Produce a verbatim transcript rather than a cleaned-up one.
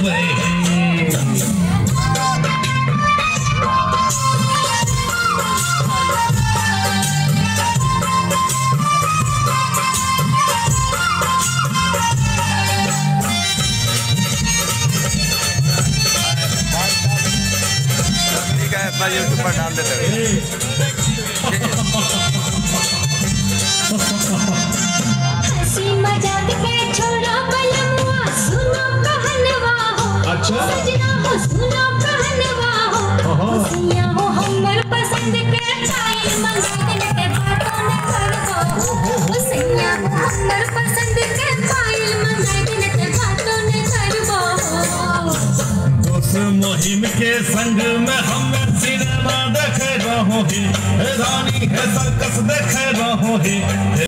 YouTube पर डाल देते हैं। हंसी मजाक के छोड़ो बलमुआ, सुनो कहनवा हो। अच्छा सजना हो सुनो कहनवा हो। खुशियाँ हो हमर पसंद के पायल मंगाने के बातों न करबो। खुशियाँ हो हमर पसंद के पायल मंगाने के बातों न करबो। दोस्त मुहिम के संग में हम सिनेमा देख रहो ही, रानी है सर्कस देख रहो ही।